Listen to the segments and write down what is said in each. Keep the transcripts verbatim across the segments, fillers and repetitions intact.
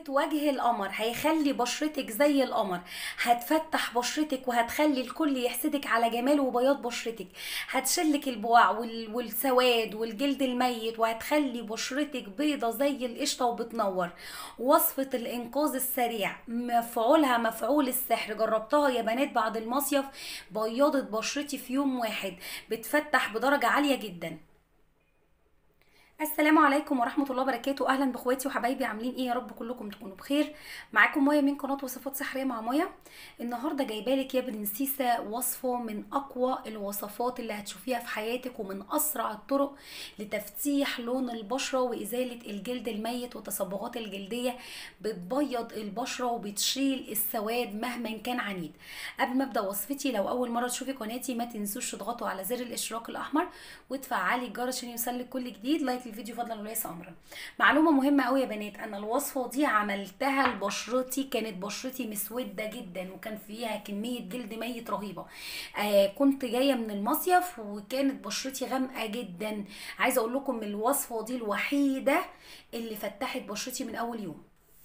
وجه القمر، هيخلي بشرتك زي القمر، هتفتح بشرتك وهتخلي الكل يحسدك على جمال وبياض بشرتك، هتشلك البقع وال- والسواد والجلد الميت، وهتخلي بشرتك بيضة زي القشطة وبتنور. وصفة الإنقاذ السريع مفعولها مفعول السحر، جربتها يا بنات بعد المصيف، بيضت بشرتي في يوم واحد، بتفتح بدرجة عالية جدا. السلام عليكم ورحمة الله وبركاته، أهلا بإخواتي وحبايبي، عاملين إيه؟ يا رب كلكم تكونوا بخير. معاكم مايا من قناة وصفات سحرية مع مايا. النهاردة جايبالك يا برنسيسة وصفة من أقوى الوصفات اللي هتشوفيها في حياتك، ومن أسرع الطرق لتفتيح لون البشرة وإزالة الجلد الميت والتصبغات الجلدية. بتبيض البشرة وبتشيل السواد مهما كان عنيد. قبل ما أبدأ وصفتي، لو أول مرة تشوفي قناتي ما تنسوش تضغطوا على زر الاشتراك الأحمر وتفعلي الجرس عشان يوصلك كل جديد. لايك الفيديو فضلا وليس امرا. معلومه مهمه قوي يا بنات، انا الوصفه دي عملتها لبشرتي، كانت بشرتي مسوده جدا وكان فيها كميه جلد ميت رهيبه. آه كنت جايه من المصيف وكانت بشرتي غامقه جدا. عايزه اقول لكم الوصفه دي الوحيده اللي فتحت بشرتي من اول يوم.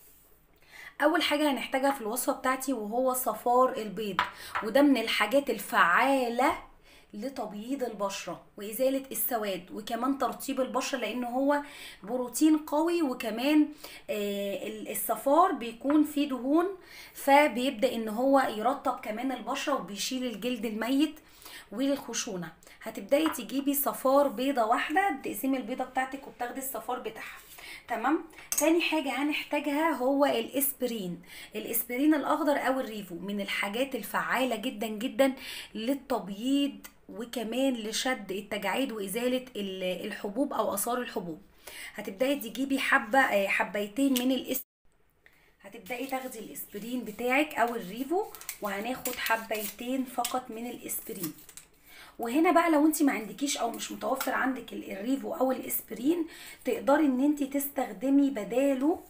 اول حاجه هنحتاجها في الوصفه بتاعتي وهو صفار البيض، وده من الحاجات الفعاله لتبييض البشرة وإزالة السواد وكمان ترطيب البشرة، لأنه هو بروتين قوي، وكمان آه، الصفار بيكون فيه دهون، فبيبدأ ان هو يرطب كمان البشرة وبيشيل الجلد الميت والخشونة. هتبدأي تجيبي صفار بيضة واحدة، بتقسمي البيضة بتاعتك وبتاخدي الصفار بتاعها. تمام. تاني حاجة هنحتاجها هو الاسبرين. الاسبرين الاخضر او الريفو من الحاجات الفعالة جدا جدا للتبييض وكمان لشد التجاعيد وازالة الحبوب او اثار الحبوب. هتبداي تجيبي حبة آه، حبيتين من الاسبرين. هتبداي تاخدي الاسبرين بتاعك او الريفو، وهناخد حبيتين فقط من الاسبرين. وهنا بقى لو انت ما عندكيش او مش متوفر عندك الريفو او الاسبرين، تقدري ان انت تستخدمي بداله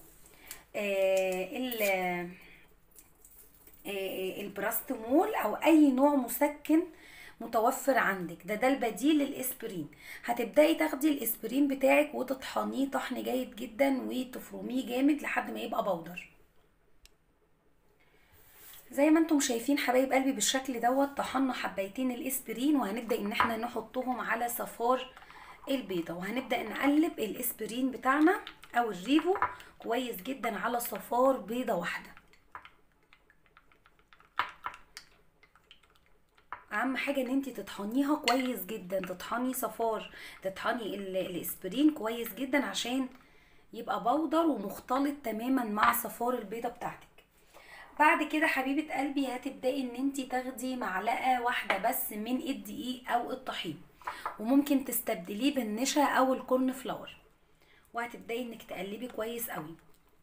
آه آه البراستمول او اي نوع مسكن متوفر عندك، ده ده البديل للاسبرين. هتبداي تاخدي الاسبرين بتاعك وتطحنيه طحن جيد جدا وتفرميه جامد لحد ما يبقى بودر. زي ما انتم شايفين حبايب قلبي بالشكل دوت، طحنا حبايتين الاسبرين، وهنبدا ان احنا نحطهم على صفار البيضه، وهنبدا نقلب الاسبرين بتاعنا او الريفو كويس جدا على صفار بيضه واحده. اهم حاجه ان انت تطحنيها كويس جدا، تطحني صفار تطحني الاسبرين كويس جدا عشان يبقى بودر ومختلط تماما مع صفار البيضه بتاعتك. بعد كده حبيبه قلبي هتبداي ان انت تاخدي معلقه واحده بس من الدقيق او الطحين، وممكن تستبدليه بالنشا او الكورن فلاور، وهتبداي انك تقلبي كويس قوي.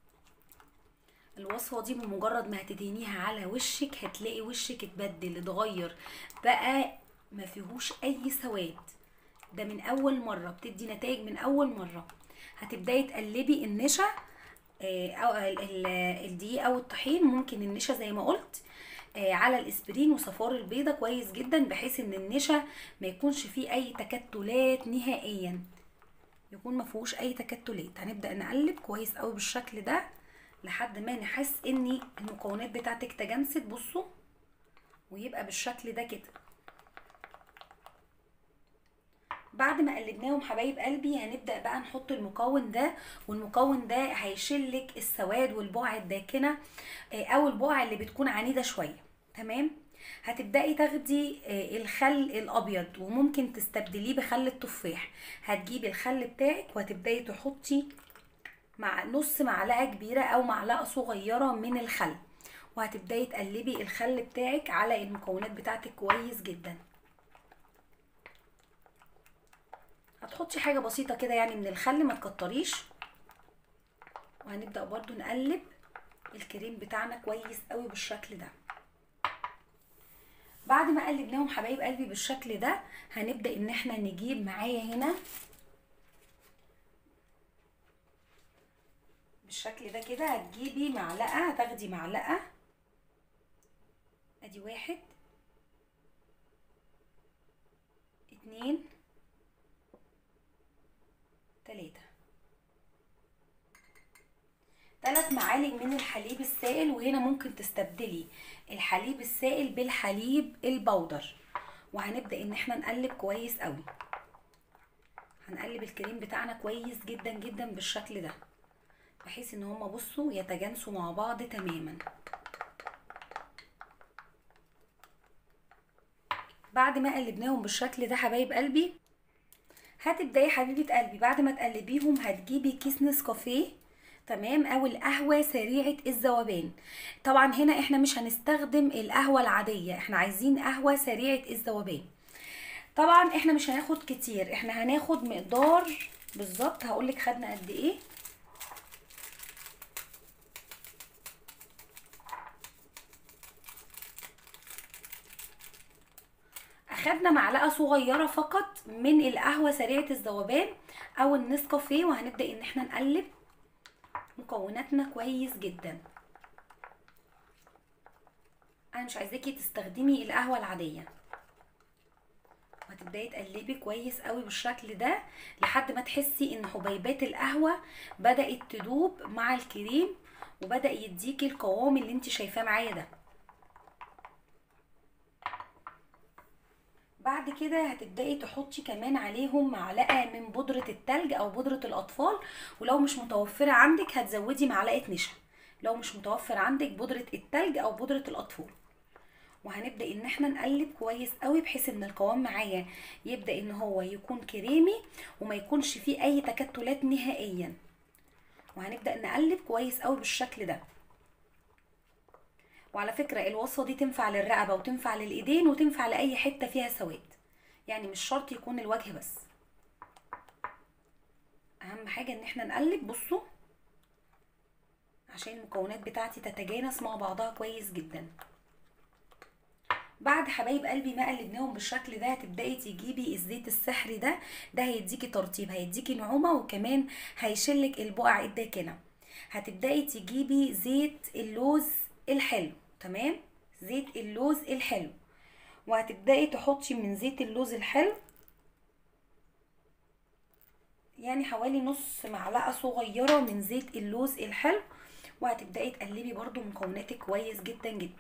الوصفه دي بمجرد ما هتدهنيها على وشك هتلاقي وشك اتبدل اتغير بقى، ما فيهوش اي سواد، ده من اول مره بتدي نتائج من اول مره. هتبداي تقلبي النشا او الدقيق او الطحين، ممكن النشا زي ما قلت على الاسبرين وصفار البيضه كويس جدا، بحيث ان النشا ما يكونش فيه اي تكتلات نهائيا، يكون ما فيهوش اي تكتلات. هنبدا نقلب كويس قوي بالشكل ده لحد ما نحس ان المكونات بتاعتك تجانست، بصوا، ويبقى بالشكل ده كده. بعد ما قلبناهم حبايب قلبي هنبدا بقى نحط المكون ده، والمكون ده هيشلك السواد والبقع الداكنه او البقع اللي بتكون عنيده شويه. تمام. هتبداي تاخدي الخل الابيض وممكن تستبدليه بخل التفاح. هتجيبي الخل بتاعك وهتبداي تحطي مع نص معلقه كبيره او معلقه صغيره من الخل، وهتبداي تقلبي الخل بتاعك على المكونات بتاعتك كويس جدا. هتحطي حاجه بسيطه كده يعني من الخل، ما تكتريش. وهنبدا برضو نقلب الكريم بتاعنا كويس قوي بالشكل ده. بعد ما قلبناهم حبايب قلبي بالشكل ده، هنبدا ان احنا نجيب معايا هنا بالشكل ده كده، هتجيبي معلقه، هتاخدي معلقه، ادي واحد اتنين تلاتة. ثلاث معالق من الحليب السائل، وهنا ممكن تستبدلي الحليب السائل بالحليب البودر. وهنبدأ ان احنا نقلب كويس قوي. هنقلب الكريم بتاعنا كويس جدا جدا بالشكل ده، بحيث ان هما بصوا يتجانسوا مع بعض تماما. بعد ما قلبناهم بالشكل ده حبايب قلبي، هتبداي حبيبه قلبي بعد ما تقلبيهم هتجيبي كيس نسكافيه، تمام، او القهوه سريعه الذوبان. طبعا هنا احنا مش هنستخدم القهوه العاديه، احنا عايزين قهوه سريعه الذوبان. طبعا احنا مش هناخد كتير، احنا هناخد مقدار بالظبط، هقولك خدنا قد ايه. اخدنا معلقه صغيره فقط من القهوه سريعه الذوبان او النسكافيه، وهنبدا ان احنا نقلب مكوناتنا كويس جدا. انا مش عايزاكي تستخدمي القهوه العاديه، وهتبداي تقلبي كويس قوي بالشكل ده لحد ما تحسي ان حبيبات القهوه بدات تدوب مع الكريم، وبدا يديكي القوام اللي انت شايفاه معايا ده. بعد كده هتبداي تحطي كمان عليهم معلقه من بودره التلج او بودره الاطفال، ولو مش متوفره عندك هتزودي معلقه نشا لو مش متوفر عندك بودره التلج او بودره الاطفال. وهنبدا ان احنا نقلب كويس قوي بحيث ان القوام معايا يبدا ان هو يكون كريمي وما يكونش فيه اي تكتلات نهائيا. وهنبدا نقلب كويس قوي بالشكل ده. وعلى فكره الوصفه دي تنفع للرقبه وتنفع للايدين وتنفع لاي حته فيها سواد، يعني مش شرط يكون الوجه بس. اهم حاجه ان احنا نقلب، بصوا، عشان المكونات بتاعتي تتجانس مع بعضها كويس جدا. بعد حبايب قلبي ما قلبناهم بالشكل ده هتبداي تجيبي الزيت السحري ده، ده هيديكي ترطيب، هيديكي نعومه، وكمان هيشلك البقع الداكنه. هتبداي تجيبي زيت اللوز الحلو، تمام، زيت اللوز الحلو، وهتبداي تحطي من زيت اللوز الحلو يعني حوالي نص معلقه صغيره من زيت اللوز الحلو. وهتبداي تقلبي برضو مكوناتك كويس جدا جدا.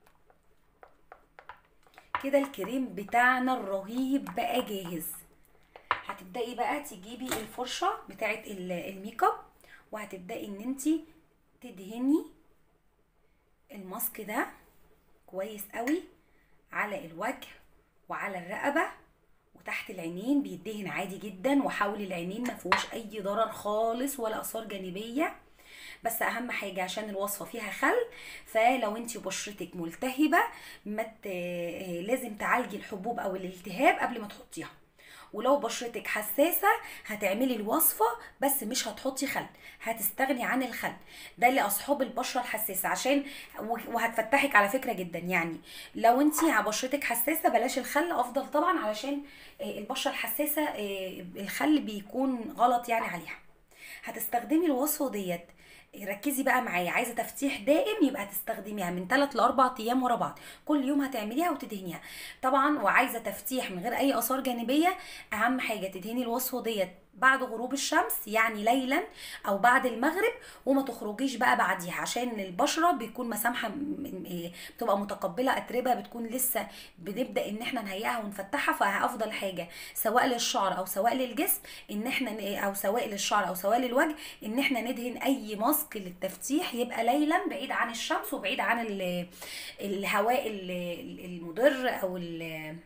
كده الكريم بتاعنا الرهيب بقى جاهز. هتبداي بقى تجيبي الفرشه بتاعه الميك اب، وهتبداي ان انتي تدهني الماسك ده كويس قوي على الوجه وعلى الرقبه وتحت العينين، بيدهن عادي جدا، وحول العينين ما فيهوش اي ضرر خالص ولا اثار جانبيه. بس اهم حاجه عشان الوصفه فيها خل، فلو انت بشرتك ملتهبه مت... لازم تعالجي الحبوب او الالتهاب قبل ما تحطيها. ولو بشرتك حساسه هتعملي الوصفه بس مش هتحطي خل، هتستغني عن الخل، ده لاصحاب البشره الحساسه، عشان وهتفتحك على فكره جدا. يعني لو انت بشرتك حساسه بلاش الخل، افضل طبعا، علشان البشره الحساسه الخل بيكون غلط يعني عليها. هتستخدمي الوصفه ديت، ركزي بقى معايا، عايزه تفتيح دائم يبقى هتستخدميها من ثلاثة ل أربعة ايام ورا بعض، كل يوم هتعمليها وتدهنيها طبعا. وعايزه تفتيح من غير اي اثار جانبيه، اهم حاجه تدهني الوصفه ديت بعد غروب الشمس، يعني ليلا او بعد المغرب، وما تخرجيش بقى بعديها، عشان البشره بيكون مسامحه، بتبقى متقبله اتربه، بتكون لسه بنبدا ان احنا نهيئها ونفتحها. فافضل حاجه سواء للشعر او سواء للجسم ان احنا، او سواء للشعر او سواء للوجه، ان احنا ندهن اي ماسك للتفتيح يبقى ليلا بعيد عن الشمس وبعيد عن الهواء المضر او ال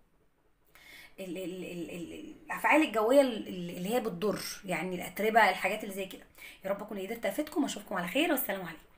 الافعال الجويه اللي هي بتضر، يعني الاتربه، الحاجات اللي زي كده. يا رب اكون قدرت افيدكم، واشوفكم على خير، والسلام عليكم.